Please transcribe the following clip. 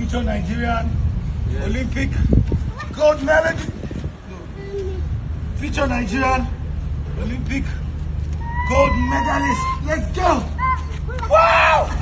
future Nigerian Olympic gold medalist. Future Nigerian Olympic gold medalist. Let's go! Wow!